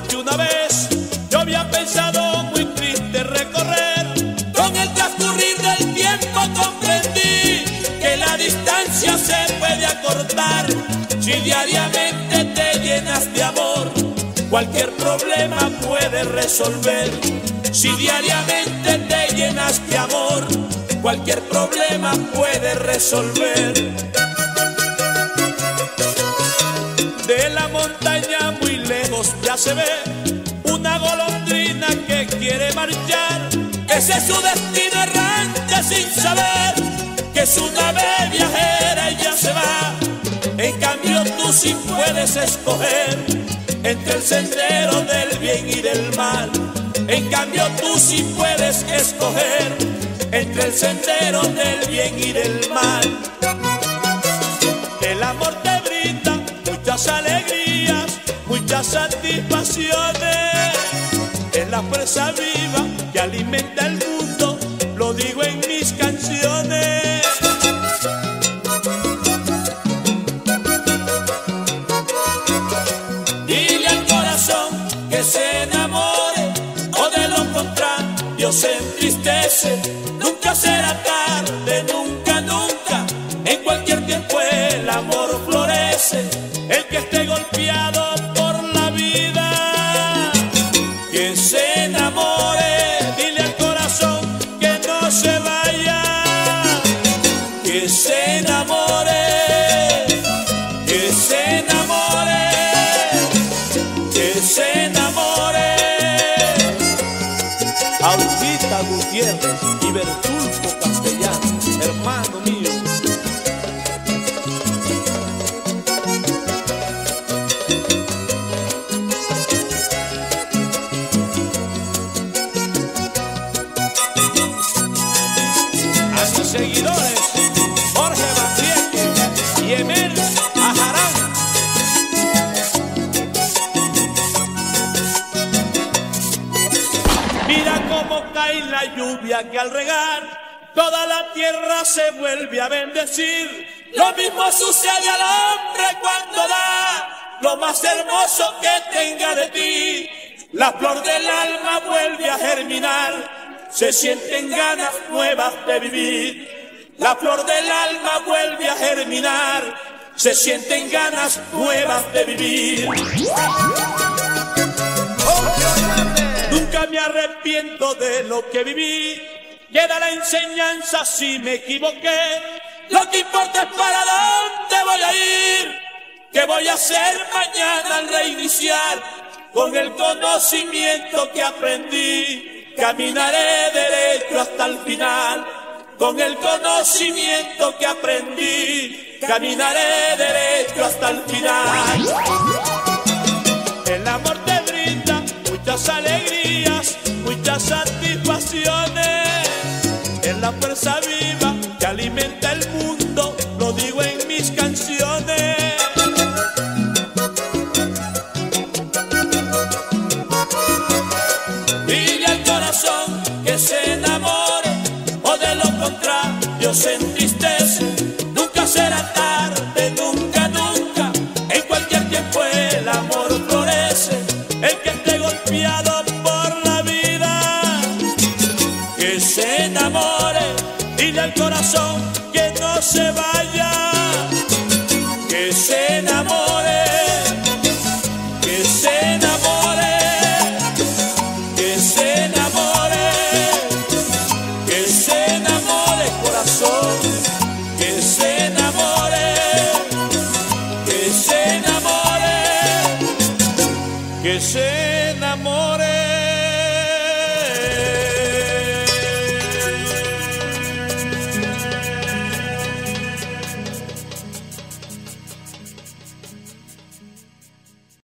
porque una vez yo había pensado muy triste recorrer. Con el transcurrir del tiempo comprendí que la distancia se puede acortar si diariamente te llenas de amor. Cualquier problema puedes resolver si diariamente te llenas de amor. Cualquier problema puedes resolver. De la montaña muy lejos ya se ve una golondrina que quiere marchar. Ese es su destino errante sin saber que es una ave viajera y ya se va. En cambio tú sí puedes escoger entre el sendero del bien y del mal. En cambio tú sí puedes escoger entre el sendero del bien y del mal. El amor te brinda muchas alegrías, muchas satisfacciones. Es la fuerza viva que alimenta el mundo, lo digo en mis canciones. Dile al corazón que se enamore, o de lo contrario se entristece. Nunca será tarde, nunca, nunca. En cualquier tiempo el amor florece. El que esté golpeado por la vida, que se enamore. Dile al corazón que no se vaya, que se enamore, que se enamore, que se enamore. Aurquita Gutiérrez y Bertulfo Castellano, hermano mío. A sus seguidores, Jorge Batriete y Emel Ajarán. Mira cómo cae la lluvia que al regar toda la tierra se vuelve a bendecir. Lo mismo sucede al hombre cuando da lo más hermoso que tenga de ti. La flor del alma vuelve a germinar, se sienten ganas nuevas de vivir. La flor del alma vuelve a germinar, se sienten ganas nuevas de vivir. Nunca me arrepiento de lo que viví, queda la enseñanza si me equivoqué. Lo que importa es para dónde voy a ir, qué voy a hacer mañana al reiniciar. Con el conocimiento que aprendí, caminaré derecho hasta el final. Con el conocimiento que aprendí, caminaré derecho hasta el final. El amor te brinda muchas alegrías, muchas satisfacciones. Es la fuerza viva que alimenta el mundo, lo digo en mis canciones. Dile al corazón que se enamore, o de lo contrario se entristece. Nunca será tarde, nunca, nunca. En cualquier tiempo el amor florece. El que esté golpeado por la vida, que se enamore. Dile al corazón que no se vaya,